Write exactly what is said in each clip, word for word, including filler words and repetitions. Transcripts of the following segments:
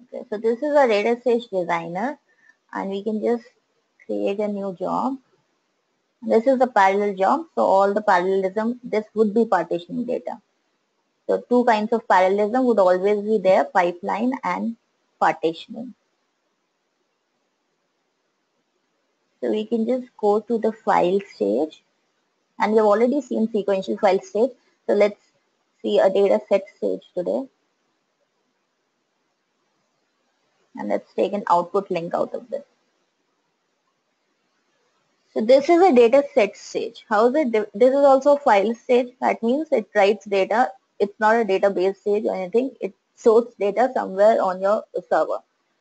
Okay, so this is a Datastage designer, and we can just create a new job. This is the parallel job, so all the parallelism, this would be partitioning data. So two kinds of parallelism would always be there, pipeline and partitioning. So we can just go to the file stage, and we've already seen sequential file stage. So let's see a data set stage today. And let's take an output link out of this. So this is a data set stage. How is it? This is also a file stage. That means it writes data. It's not a database stage or anything. It stores data somewhere on your server.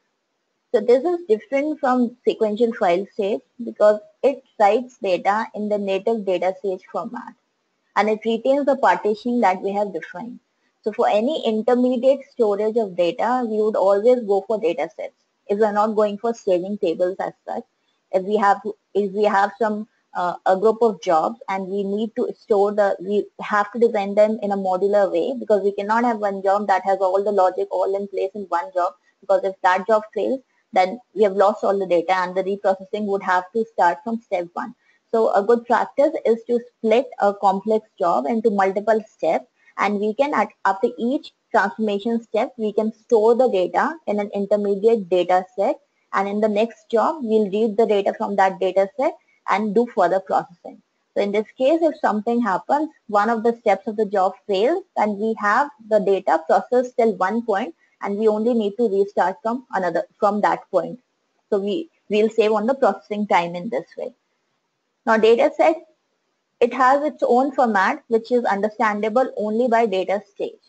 So this is different from sequential file stage because it writes data in the native data stage format, and it retains the partitioning that we have defined. So for any intermediate storage of data, we would always go for data sets. If we're not going for staging tables as such, if we have if we have some uh, a group of jobs and we need to store the, we have to design them in a modular way, because we cannot have one job that has all the logic all in place in one job, because if that job fails, then we have lost all the data and the reprocessing would have to start from step one. So a good practice is to split a complex job into multiple steps, and we can, at, after each transformation step, we can store the data in an intermediate data set, and in the next job, we'll read the data from that data set and do further processing. So in this case, if something happens, one of the steps of the job fails, and we have the data processed till one point, and we only need to restart from another from that point. So we will save on the processing time in this way. Now data set, it has its own format which is understandable only by data stage.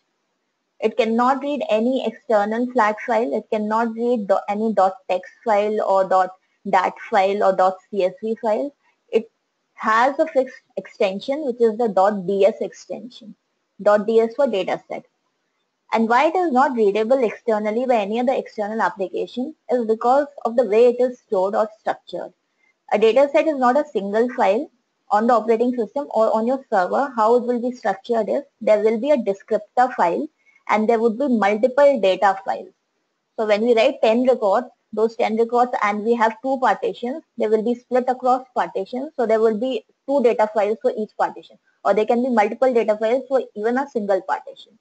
It cannot read any external flat file. It cannot read any .text file or .dat file or .csv file. It has a fixed extension which is the .ds extension. .ds for data set. And why it is not readable externally by any other external application is because of the way it is stored or structured. A data set is not a single file on the operating system or on your server. How it will be structured is there will be a descriptor file and there would be multiple data files. So when we write ten records, those ten records, and we have two partitions, they will be split across partitions. So there will be two data files for each partition, or there can be multiple data files for even a single partition.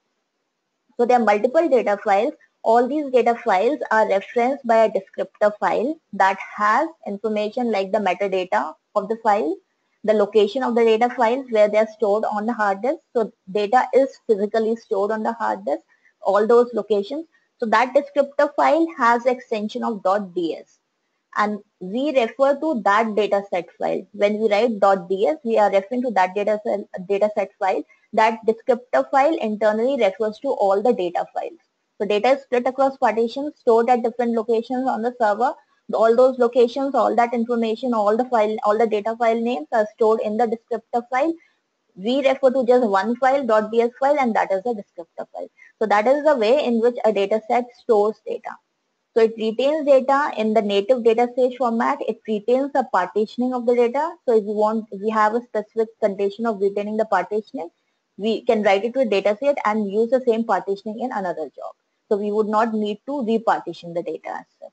So there are multiple data files. All these data files are referenced by a descriptor file that has information like the metadata of the file, the location of the data files where they are stored on the hard disk. So data is physically stored on the hard disk, all those locations. So that descriptor file has extension of .ds, and we refer to that data set file. When we write .ds, we are referring to that data set, data set file. That descriptor file internally refers to all the data files. So data is split across partitions, stored at different locations on the server. All those locations, all that information, all the file, all the data file names are stored in the descriptor file. We refer to just one file, .ds file, and that is the descriptor file. So that is the way in which a data set stores data. So it retains data in the native data stage format. It retains the partitioning of the data. So if we want, if we have a specific condition of retaining the partitioning, we can write it to a data set and use the same partitioning in another job. So we would not need to repartition the data as such.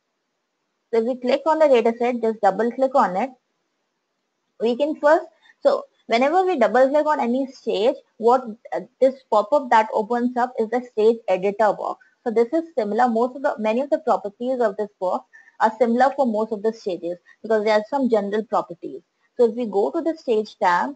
So if we click on the data set, just double click on it, we can first, so whenever we double click on any stage, what uh, this pop-up that opens up is the stage editor box. So this is similar. Most of the, many of the properties of this box are similar for most of the stages because there are some general properties. So if we go to the stage tab,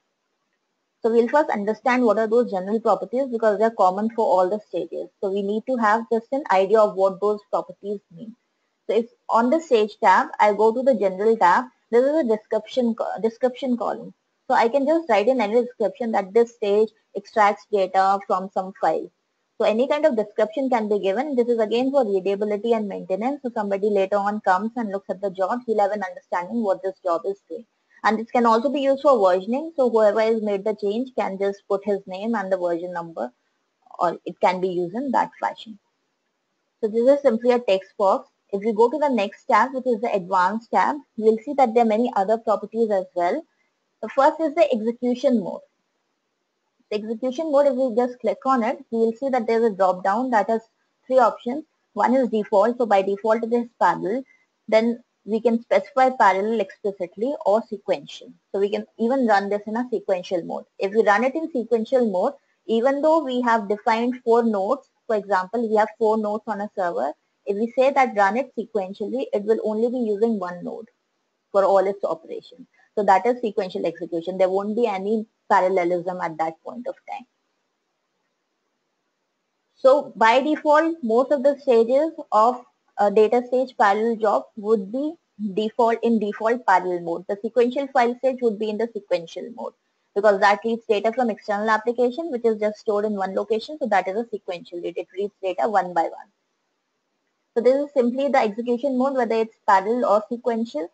so we'll first understand what are those general properties because they're common for all the stages. So we need to have just an idea of what those properties mean. So if on the stage tab, I go to the general tab, this is a description, description column. So I can just write in any description that this stage extracts data from some file. So any kind of description can be given. This is again for readability and maintenance. So somebody later on comes and looks at the job, he'll have an understanding what this job is doing. And this can also be used for versioning. So whoever has made the change can just put his name and the version number, or it can be used in that fashion. So this is simply a text box. If we go to the next tab, which is the advanced tab, you will see that there are many other properties as well. The first is the execution mode. The execution mode, if we just click on it, we will see that there is a drop down that has three options. One is default, so by default it is parallel. Then we can specify parallel explicitly or sequential. So we can even run this in a sequential mode. If we run it in sequential mode, even though we have defined four nodes, for example, we have four nodes on a server, if we say that run it sequentially, it will only be using one node for all its operations. So that is sequential execution. There won't be any parallelism at that point of time. So by default, most of the stages of a data stage parallel job would be default in default parallel mode. The sequential file stage would be in the sequential mode because that reads data from external application which is just stored in one location. So that is a sequential read. It reads data one by one. So this is simply the execution mode, whether it's parallel or sequential.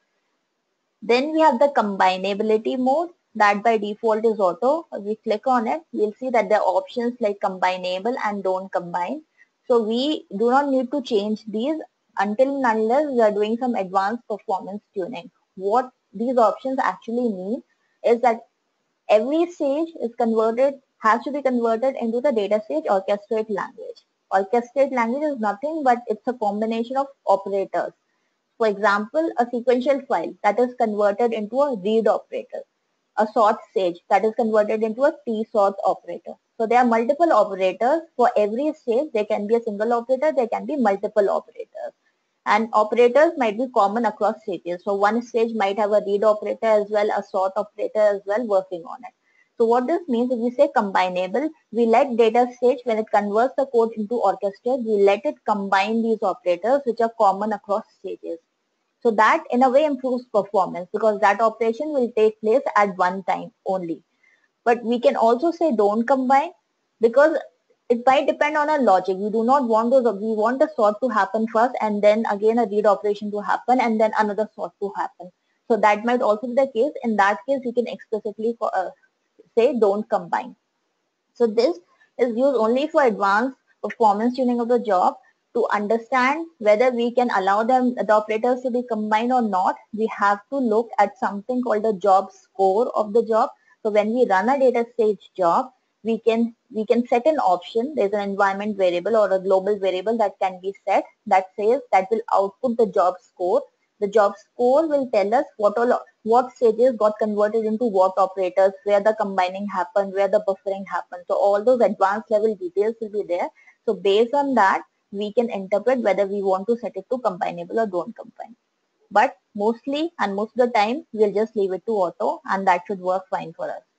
Then we have the combinability mode that by default is auto. If we click on it, we'll see that there are options like combinable and don't combine. So we do not need to change these until and unless we are doing some advanced performance tuning. What these options actually mean is that every stage is converted, has to be converted into the data stage orchestrate language. Orchestrate language is nothing but it's a combination of operators. For example, a sequential file that is converted into a read operator, a sort stage that is converted into a tsort operator. So there are multiple operators for every stage. There can be a single operator, there can be multiple operators. And operators might be common across stages. So one stage might have a read operator as well, a sort operator as well working on it. So what this means, if we say combinable, we let data stage, when it converts the code into orchestrate, we let it combine these operators which are common across stages. So that in a way improves performance because that operation will take place at one time only. But we can also say don't combine because it might depend on our logic. We do not want those, we want the sort to happen first and then again a read operation to happen and then another sort to happen. So that might also be the case. In that case, we can explicitly uh, say don't combine. So this is used only for advanced performance tuning of the job. To understand whether we can allow them, the operators to be combined or not, we have to look at something called the job score of the job. So when we run a data stage job, we can we can set an option. There's an environment variable or a global variable that can be set that says that will output the job score. The job score will tell us what all what stages got converted into what operators, where the combining happened, where the buffering happened. So all those advanced level details will be there. So based on that, we can interpret whether we want to set it to combinable or don't combine. But mostly and most of the time, we'll just leave it to auto and that should work fine for us.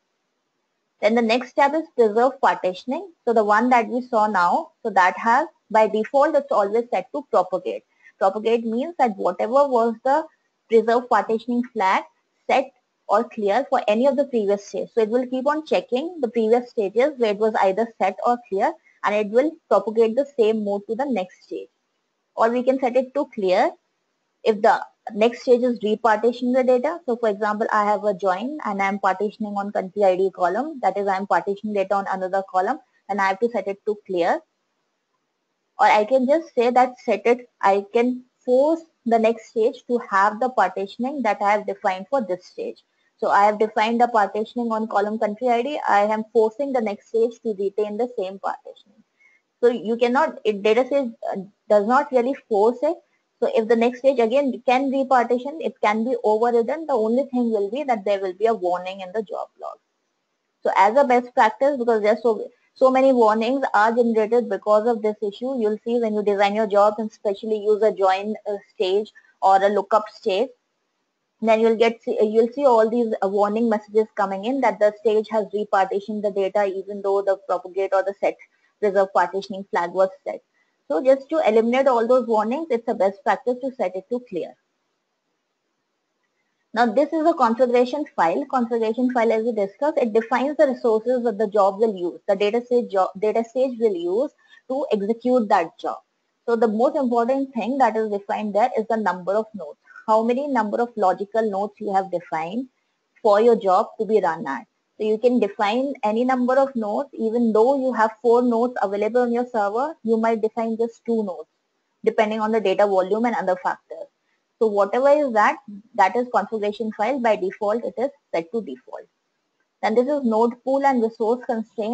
Then the next step is preserve partitioning. So the one that we saw now, so that has by default, it's always set to propagate. Propagate means that whatever was the preserve partitioning flag set or clear for any of the previous stages. So it will keep on checking the previous stages where it was either set or clear and it will propagate the same mode to the next stage. Or we can set it to clear if the next stage is repartitioning the data. So for example, I have a join and I'm partitioning on country I D column. That is, I'm partitioning data on another column and I have to set it to clear. Or I can just say that set it, I can force the next stage to have the partitioning that I have defined for this stage. So I have defined the partitioning on column country I D. I am forcing the next stage to retain the same partitioning. So you cannot, it data stage uh, does not really force it. So if the next stage again can repartition, it can be overridden. The only thing will be that there will be a warning in the job log. So as a best practice, because there's so so many warnings are generated because of this issue, you'll see when you design your jobs and especially use a join uh, stage or a lookup stage, then you'll get you'll see all these uh, warning messages coming in that the stage has repartitioned the data even though the propagate or the set preserve partitioning flag was set. So just to eliminate all those warnings, it's a best practice to set it to clear. Now this is a configuration file. Configuration file, as we discussed, it defines the resources that the job will use, the data stage job, data stage will use to execute that job. So the most important thing that is defined there is the number of nodes. How many number of logical nodes you have defined for your job to be run at. So you can define any number of nodes, even though you have four nodes available on your server, you might define just two nodes, depending on the data volume and other factors. So whatever is that, that is configuration file. By default, it is set to default. Then this is node pool and resource constraints.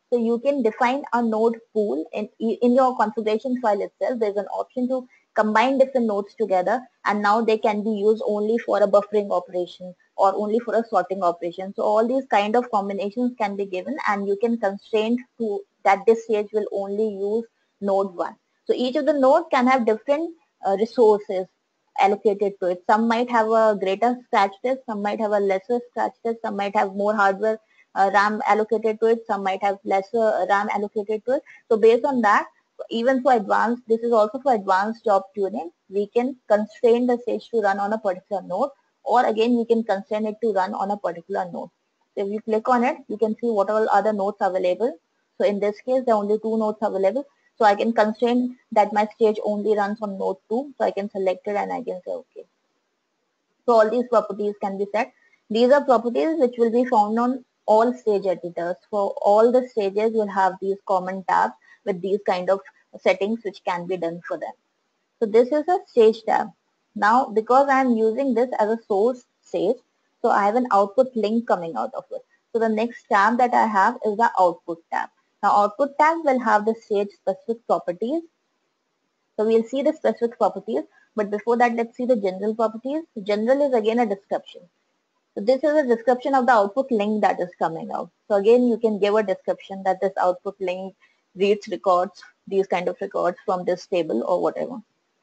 So you can define a node pool in, in your configuration file itself. There's an option to combine different nodes together, and now they can be used only for a buffering operation or only for a sorting operation. So all these kind of combinations can be given, and you can constrain to that this stage will only use node one. So each of the node can have different uh, resources allocated to it. Some might have a greater scratch test, some might have a lesser scratch test, some might have more hardware uh, RAM allocated to it, some might have lesser RAM allocated to it. So based on that, even for advanced, this is also for advanced job tuning, we can constrain the stage to run on a particular node, or again we can constrain it to run on a particular node. So if you click on it, you can see what all other nodes available. So in this case, there are only two nodes available. So I can constrain that my stage only runs on node two. So I can select it and I can say okay. So all these properties can be set. These are properties which will be found on all stage editors. For all the stages, you'll have these common tabs with these kind of settings which can be done for them. So this is a stage tab. Now, because I am using this as a source stage, so I have an output link coming out of it. So the next tab that I have is the output tab. Now, output tab will have the stage specific properties. So we'll see the specific properties, but before that, let's see the general properties. General is again a description. So this is a description of the output link that is coming out. So again, you can give a description that this output link reads records, these kind of records from this table or whatever.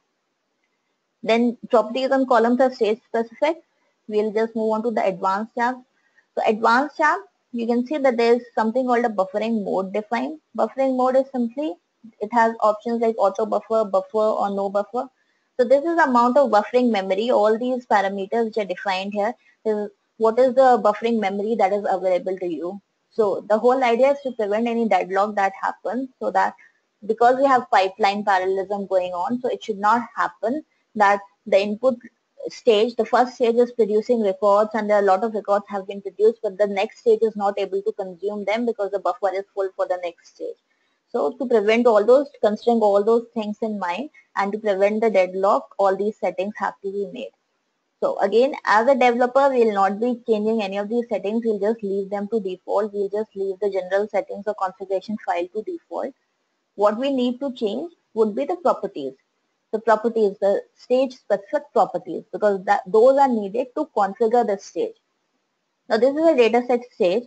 Then properties on columns are stage specific. We'll just move on to the advanced tab. So advanced tab, you can see that there is something called a buffering mode defined. Buffering mode is simply, it has options like auto buffer, buffer or no buffer. So this is the amount of buffering memory. All these parameters which are defined here is what is the buffering memory that is available to you. So the whole idea is to prevent any deadlock that happens, so that because we have pipeline parallelism going on, so it should not happen that the input stage, the first stage is producing records and there are a lot of records have been produced, but the next stage is not able to consume them because the buffer is full for the next stage. So to prevent all those, considering all those things in mind and to prevent the deadlock, all these settings have to be made. So again, as a developer, we'll not be changing any of these settings. We'll just leave them to default. We'll just leave the general settings or configuration file to default. What we need to change would be the properties. The properties, the stage specific properties, because that, those are needed to configure the stage. Now this is a dataset stage.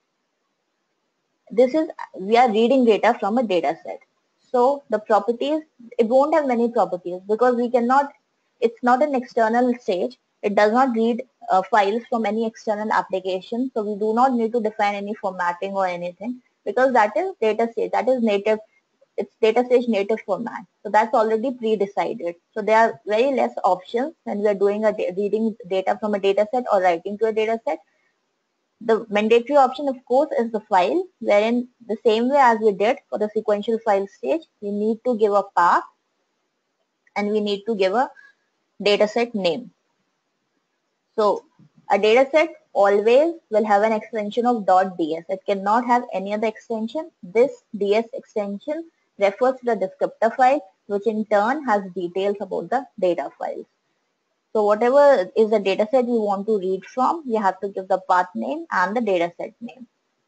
This is, we are reading data from a dataset. So the properties, it won't have many properties because we cannot, it's not an external stage. It does not read uh, files from any external application. So we do not need to define any formatting or anything because that is data stage, that is native, it's Datastage native format. So that's already pre-decided. So there are very less options when we are doing a reading data from a dataset or writing to a dataset. The mandatory option, of course, is the file, wherein the same way as we did for the sequential file stage, we need to give a path and we need to give a dataset name. So a dataset always will have an extension of .ds. It cannot have any other extension. This ds extension refers to the descriptor file, which in turn has details about the data files. So whatever is the dataset you want to read from, you have to give the path name and the dataset name.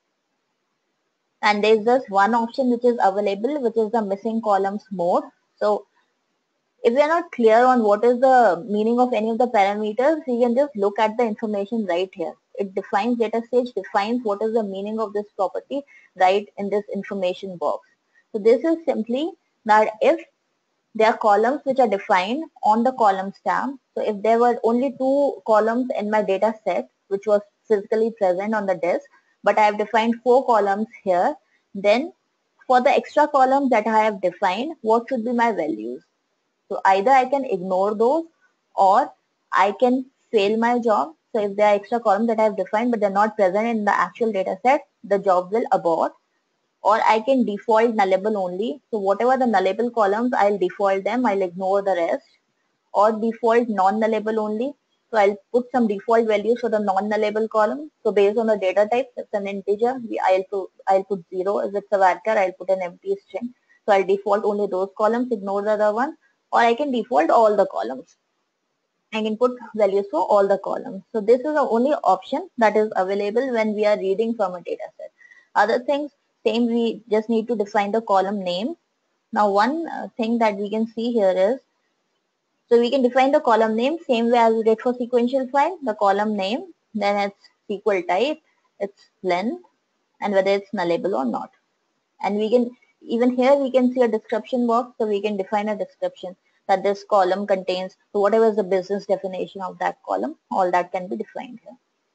And there's just one option which is available, which is the missing columns mode. So if we are not clear on what is the meaning of any of the parameters, we can just look at the information right here. It defines, Datastage defines what is the meaning of this property right in this information box. So this is simply that if there are columns which are defined on the columns tab. So if there were only two columns in my data set, which was physically present on the disk, but I have defined four columns here, then for the extra columns that I have defined, what should be my values? So either I can ignore those or I can fail my job. So if there are extra columns that I have defined but they're not present in the actual data set, the job will abort. Or I can default nullable only. So whatever the nullable columns, I'll default them, I'll ignore the rest. Or default non-nullable only. So I'll put some default values for the non-nullable column. So based on the data type, if it's an integer, I'll put, I'll put zero. If it's a varchar, I'll put an empty string. So I'll default only those columns, ignore the other ones. Or I can default all the columns. I can put values for all the columns. So this is the only option that is available when we are reading from a data set. Other things, Same, we just need to define the column name. Now one uh, thing that we can see here is, so we can define the column name same way as we did for sequential file, the column name, then its S Q L type, its length, and whether it's nullable or not. And we can, even here we can see a description box, so we can define a description that this column contains, so whatever is the business definition of that column, all that can be defined here.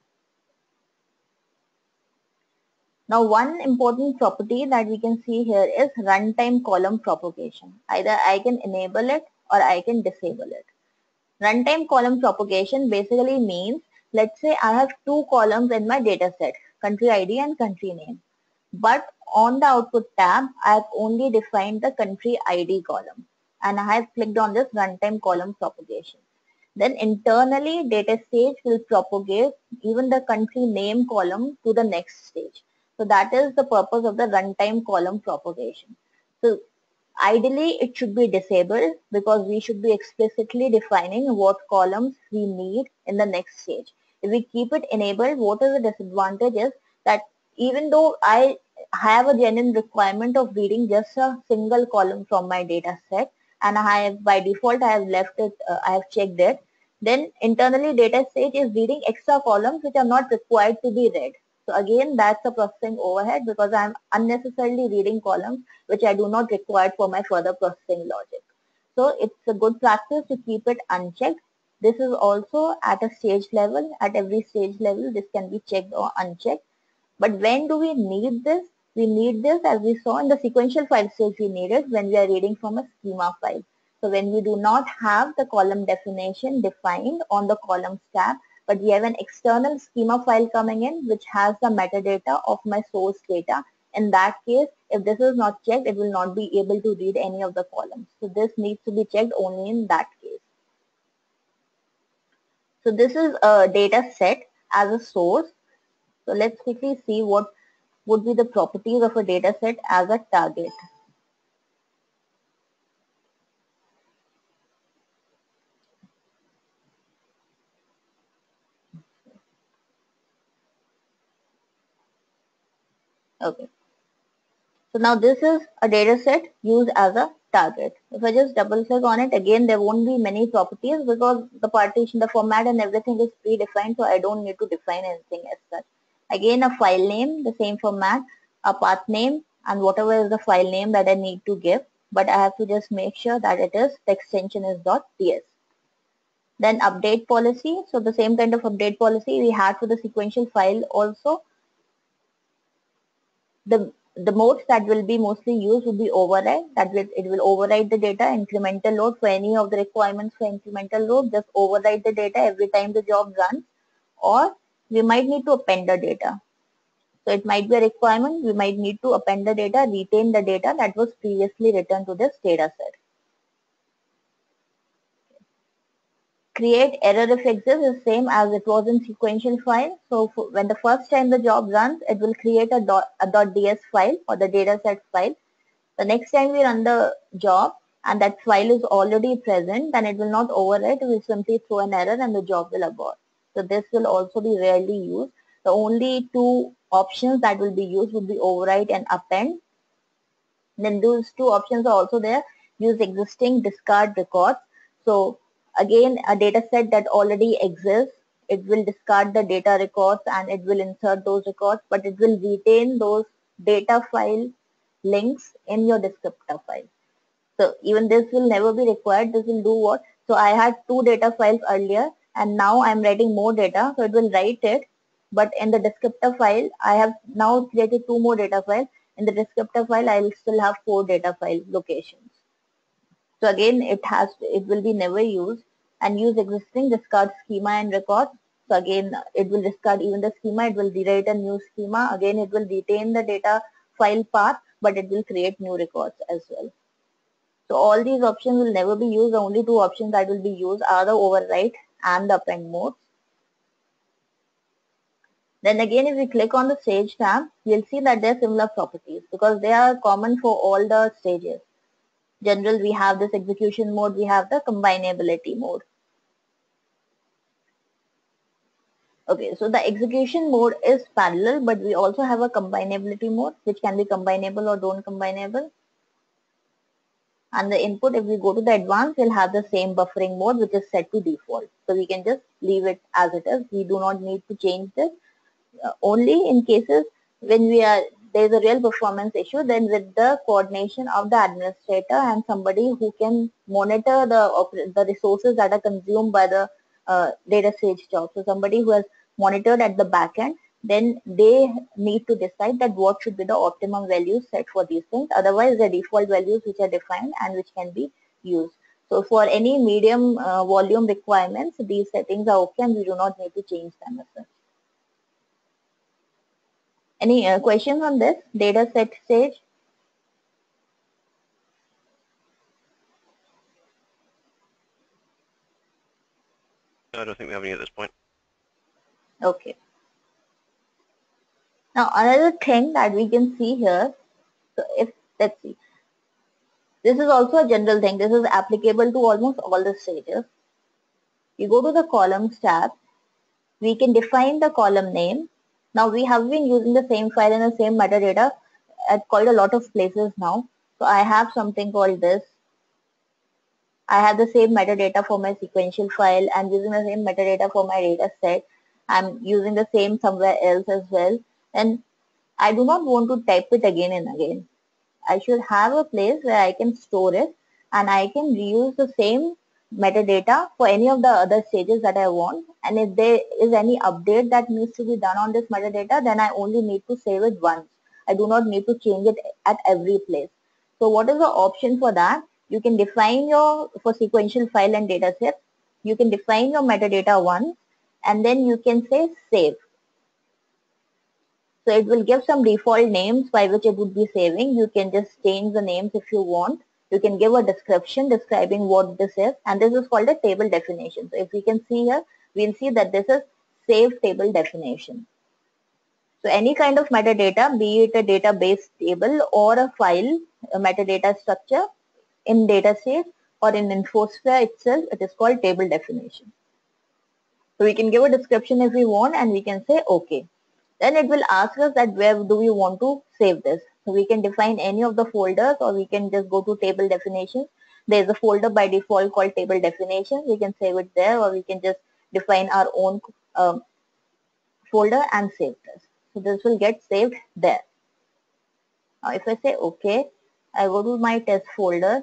Now one important property that we can see here is runtime column propagation. Either I can enable it or I can disable it. Runtime column propagation basically means, let's say I have two columns in my data set, country I D and country name. But on the output tab, I have only defined the country I D column and I have clicked on this runtime column propagation. Then internally, Datastage will propagate even the country name column to the next stage. So that is the purpose of the runtime column propagation. So ideally, it should be disabled because we should be explicitly defining what columns we need in the next stage. If we keep it enabled, what is the disadvantage is that even though I have a genuine requirement of reading just a single column from my data set, and I have by default I have left it, uh, I have checked it, then internally Datastage is reading extra columns which are not required to be read. So again, that's a processing overhead because I'm unnecessarily reading columns which I do not require for my further processing logic. So it's a good practice to keep it unchecked. This is also at a stage level, at every stage level, this can be checked or unchecked. But when do we need this? We need this, as we saw in the sequential file stage, we need it when we are reading from a schema file. So when we do not have the column definition defined on the columns tab, but we have an external schema file coming in which has the metadata of my source data. In that case, if this is not checked, it will not be able to read any of the columns. So this needs to be checked only in that case. So this is a data set as a source. So let's quickly see what would be the properties of a data set as a target. Okay. So now this is a data set used as a target. If I just double click on it, again, there won't be many properties because the partition, the format and everything is predefined. So I don't need to define anything as such. Again, a file name, the same format, a path name, and whatever is the file name that I need to give. But I have to just make sure that it is, the extension is .ts. Then update policy. So the same kind of update policy we had for the sequential file also. The the modes that will be mostly used will be override. That will, it will override the data, incremental load for any of the requirements for incremental load, just override the data every time the job runs, or we might need to append the data. So it might be a requirement, we might need to append the data, retain the data that was previously written to this data set. Create error if exists is same as it was in sequential file. So for, when the first time the job runs, it will create a, dot, a .ds file or the dataset file. The next time we run the job and that file is already present, then it will not overwrite. It will simply throw an error and the job will abort. So this will also be rarely used. The only two options that will be used would be overwrite and append. Then those two options are also there. Use existing, discard records. So again, a data set that already exists, it will discard the data records and it will insert those records, but it will retain those data file links in your descriptor file. So even this will never be required. This will do what? So I had two data files earlier and now I'm writing more data. So it will write it, but in the descriptor file, I have now created two more data files. In the descriptor file, I will still have four data file locations. So again, it has, it will be never used, and use existing, discard schema and records. So again, it will discard even the schema, it will rewrite a new schema. Again, it will retain the data file path, but it will create new records as well. So all these options will never be used. The only two options that will be used are the overwrite and the append modes. Then again, if we click on the stage tab, you'll see that there are similar properties because they are common for all the stages. General, we have this execution mode, we have the combinability mode. Okay, so the execution mode is parallel, but we also have a combinability mode, which can be combinable or don't combinable. And the input, if we go to the advanced, will have the same buffering mode, which is set to default. So we can just leave it as it is. We do not need to change this. Uh, only in cases when we are there is a real performance issue, then with the coordination of the administrator and somebody who can monitor the the resources that are consumed by the uh, Datastage job. So somebody who has monitored at the back end, then they need to decide that what should be the optimum values set for these things. Otherwise, the default values which are defined and which can be used. So for any medium uh, volume requirements, these settings are okay and we do not need to change them as such. Any uh, questions on this data set stage? No, I don't think we have any at this point. Okay. Now another thing that we can see here, so if let's see, this is also a general thing. This is applicable to almost all the stages. You go to the columns tab. We can define the column name. Now we have been using the same file and the same metadata at quite a lot of places now. So I have something called this. I have the same metadata for my sequential file. I'm using the same metadata for my data set. I'm using the same somewhere else as well. And I do not want to type it again and again. I should have a place where I can store it and I can reuse the same metadata for any of the other stages that I want. And if there is any update that needs to be done on this metadata, then I only need to save it once. I do not need to change it at every place. So what is the option for that? You can define your, for sequential file and data set, you can define your metadata once and then you can say save. So it will give some default names by which it would be saving. You can just change the names if you want. You can give a description describing what this is, and this is called a table definition. So if we can see here, we'll see that this is save table definition. So any kind of metadata, be it a database table or a file, a metadata structure in Datastage or in InfoSphere itself, it is called table definition. So we can give a description if we want and we can say okay. Then it will ask us that where do we want to save this. So we can define any of the folders or we can just go to table definitions. There's a folder by default called table definitions. We can save it there or we can just define our own um, folder and save this. So this will get saved there. Now if I say okay, I go to my test folder.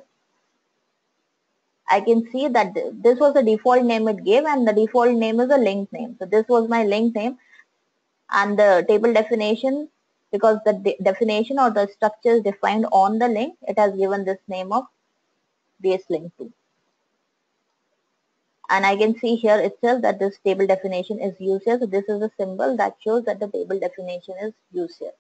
I can see that this was the default name it gave and the default name is a link name. So this was my link name. And the table definition, because the de definition or the structure is defined on the link, it has given this name of base link two. And I can see here itself that this table definition is used here. So this is a symbol that shows that the table definition is used here.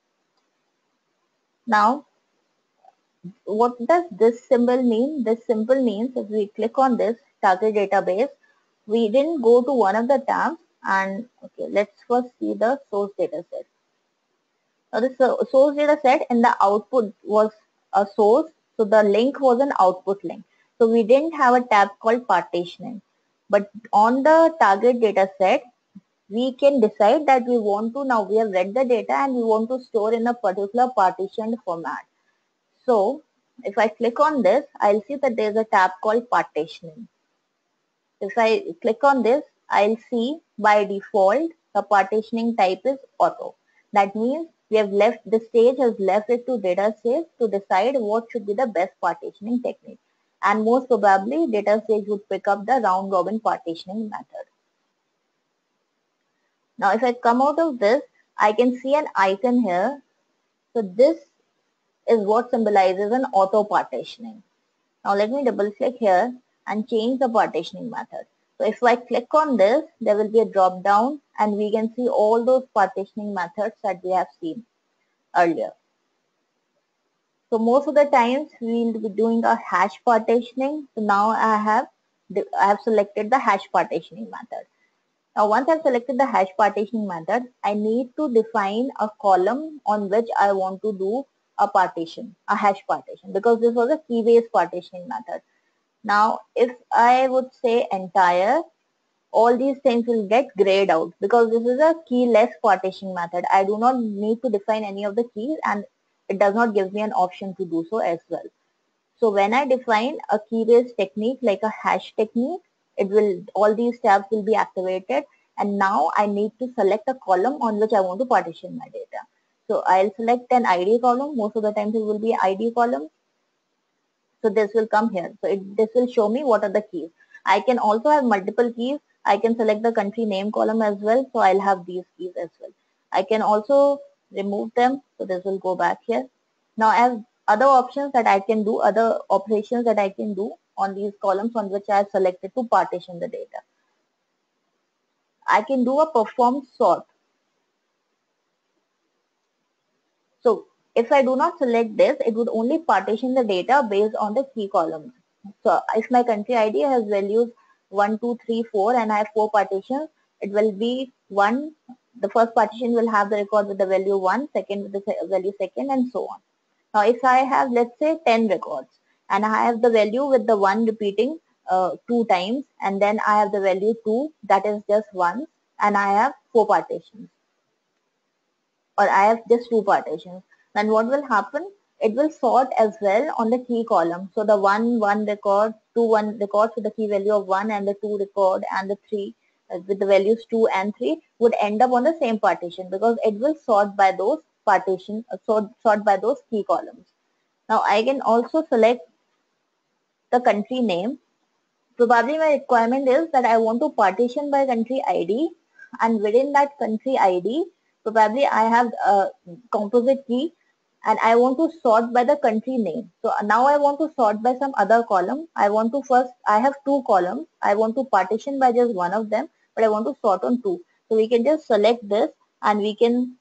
Now, what does this symbol mean? This symbol means if we click on this target database, we didn't go to one of the tabs and okay, let's first see the source data set. Now the source data set in the output was a source, so the link was an output link. So we didn't have a tab called partitioning. But on the target data set, we can decide that we want to, now we have read the data and we want to store in a particular partitioned format. So if I click on this, I'll see that there's a tab called partitioning. If I click on this, I'll see by default the partitioning type is auto. That means we have left, the stage has left it to Datastage to decide what should be the best partitioning technique. And most probably Datastage would pick up the round robin partitioning method. Now if I come out of this, I can see an icon here. So this is what symbolizes an auto partitioning. Now let me double click here and change the partitioning method. So if I click on this, there will be a drop down and we can see all those partitioning methods that we have seen earlier. So most of the times we will be doing a hash partitioning. So now I have I have selected the hash partitioning method. Now once I've selected the hash partitioning method, I need to define a column on which I want to do a partition, a hash partition, because this was a key-based partitioning method. Now, if I would say entire, all these things will get grayed out because this is a keyless partition method. I do not need to define any of the keys, and it does not give me an option to do so as well. So when I define a key-based technique like a hash technique, it will, all these tabs will be activated, and now I need to select a column on which I want to partition my data. So I'll select an I D column. Most of the times it will be I D column. So this will come here. So it, this will show me what are the keys. I can also have multiple keys. I can select the country name column as well. So I'll have these keys as well. I can also remove them. So this will go back here. Now I have other options that I can do, other operations that I can do on these columns on which I have selected to partition the data. I can do a perform sort. So if I do not select this, it would only partition the data based on the key columns. So if my country I D has values one, two, three, four, and I have four partitions, it will be one. The first partition will have the record with the value one, second with the value second, and so on. Now if I have, let's say, ten records, and I have the value with the one repeating uh, two times, and then I have the value two, that is just once, and I have four partitions, or I have just two partitions, then what will happen? It will sort as well on the key column. So the one, one record, two, one records with the key value of one, and the two record, and the three uh, with the values two and three would end up on the same partition because it will sort by those partition, uh, sort, sort by those key columns. Now I can also select the country name. Probably my requirement is that I want to partition by country I D, and within that country I D, probably I have a composite key and I want to sort by the country name. So now I want to sort by some other column. I want to first, I have two columns. I want to partition by just one of them, but I want to sort on two. So we can just select this and we can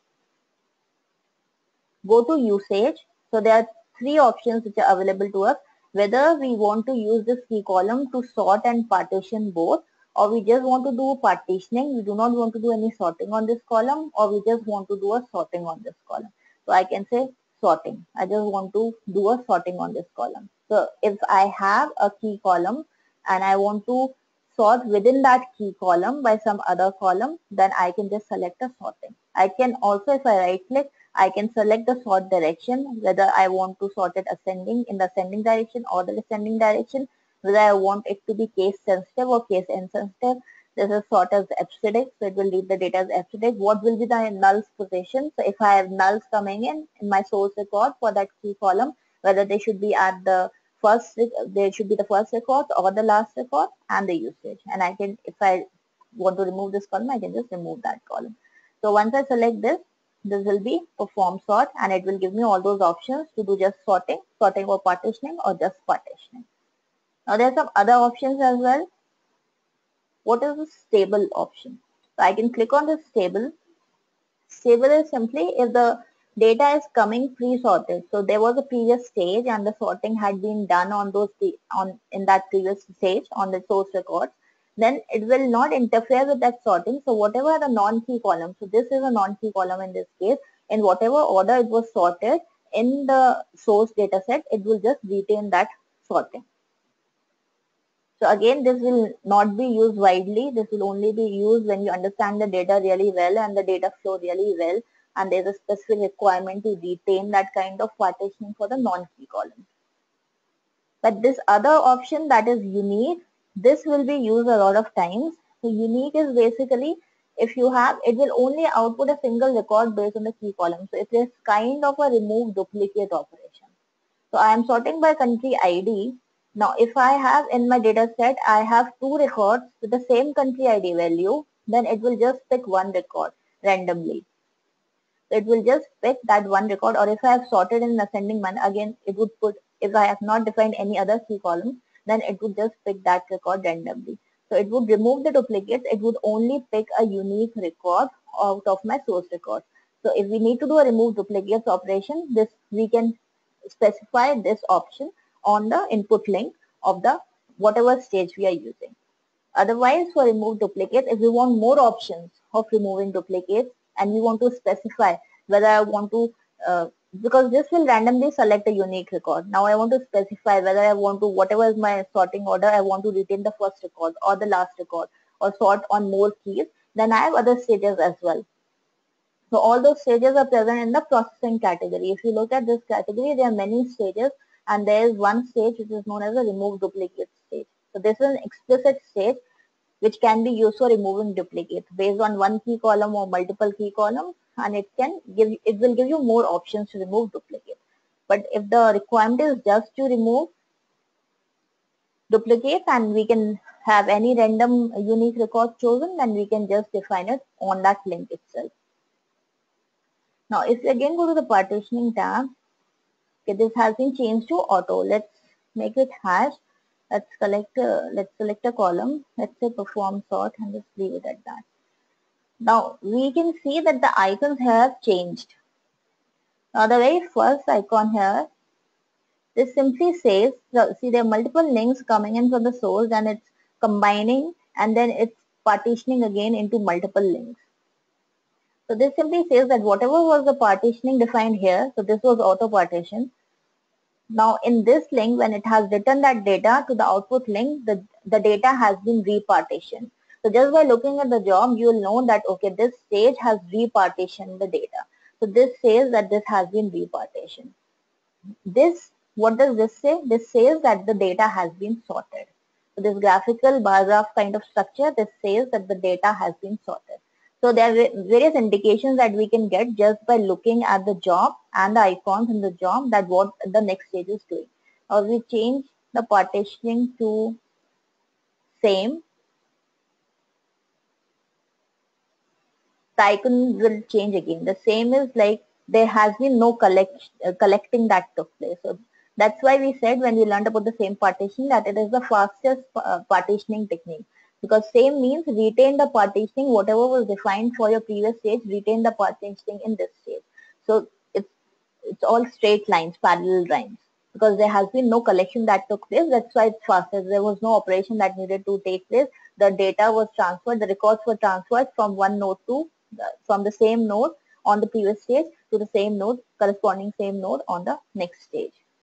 go to usage. So there are three options which are available to us, whether we want to use this key column to sort and partition both, or we just want to do partitioning. We do not want to do any sorting on this column, or we just want to do a sorting on this column. So I can say sorting. I just want to do a sorting on this column. So if I have a key column and I want to sort within that key column by some other column, then I can just select a sorting. I can also, if I right click, I can select the sort direction, whether I want to sort it ascending in the ascending direction or the descending direction, whether I want it to be case sensitive or case insensitive. This is sort as acidic, so it will leave the data as acidic. What will be the nulls position? So if I have nulls coming in in my source record for that key column, whether they should be at the first, they should be the first record or the last record, and the usage. And I can, if I want to remove this column, I can just remove that column. So once I select this, this will be perform sort, and it will give me all those options to do just sorting, sorting or partitioning, or just partitioning. Now there are some other options as well. What is the stable option? So I can click on this stable. Stable is simply if the data is coming pre-sorted. So there was a previous stage and the sorting had been done on those on in that previous stage on the source records, then it will not interfere with that sorting. So whatever are the non-key columns, so this is a non-key column in this case, in whatever order it was sorted in the source data set, it will just retain that sorting. So again, this will not be used widely. This will only be used when you understand the data really well and the data flow really well, and there's a specific requirement to retain that kind of partitioning for the non-key column. But this other option that is unique, this will be used a lot of times. So unique is basically if you have, it will only output a single record based on the key column. So it is kind of a remove duplicate operation. So I am sorting by country I D. Now if I have in my data set, I have two records with the same country I D value, then it will just pick one record randomly. It will just pick that one record, or if I have sorted in ascending manner, again it would put, if I have not defined any other key column, then it would just pick that record randomly. So it would remove the duplicates, it would only pick a unique record out of my source record. So if we need to do a remove duplicates operation, this we can specify this option on the input link of the whatever stage we are using. Otherwise, for remove duplicates, if we want more options of removing duplicates and we want to specify whether I want to, uh, because this will randomly select a unique record. Now I want to specify whether I want to, whatever is my sorting order, I want to retain the first record or the last record, or sort on more keys, then I have other stages as well. So all those stages are present in the processing category. If you look at this category, there are many stages, and there is one stage which is known as a remove duplicate stage. So this is an explicit stage which can be used for removing duplicates based on one key column or multiple key columns, and it can give it will give you more options to remove duplicates. But if the requirement is just to remove duplicates and we can have any random unique record chosen, then we can just define it on that link itself. Now, if we again go to the partitioning tab, okay, this has been changed to auto. Let's make it hash. Let's select a, let's select a column. Let's say perform sort and just leave it at that. Now we can see that the icons have changed. Now the very first icon here, this simply says, so see there are multiple links coming in from the source and it's combining and then it's partitioning again into multiple links. So this simply says that whatever was the partitioning defined here, so this was auto partition. Now in this link, when it has written that data to the output link, the, the data has been repartitioned. So just by looking at the job, you will know that, okay, this stage has repartitioned the data. So this says that this has been repartitioned. This, what does this say? This says that the data has been sorted. So this graphical bar graph kind of structure, this says that the data has been sorted. So there are various indications that we can get just by looking at the job and the icons in the job that what the next stage is doing. Now we change the partitioning to same. The icon will change again. The same is like there has been no collect, uh, collecting that took place. So that's why we said when we learned about the same partitioning that it is the fastest uh, partitioning technique. Because same means retain the partitioning, whatever was defined for your previous stage, retain the partitioning in this stage. So it's it's all straight lines, parallel lines. Because there has been no collection that took place, that's why it's faster. There was no operation that needed to take place. The data was transferred, the records were transferred from one node to the, from the same node on the previous stage to the same node, corresponding same node on the next stage.